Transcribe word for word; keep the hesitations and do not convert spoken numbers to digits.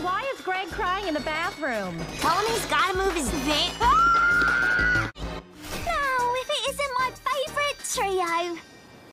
why is Greg crying in the bathroom? Tommy's gotta move his van. No, if it isn't my favourite trio.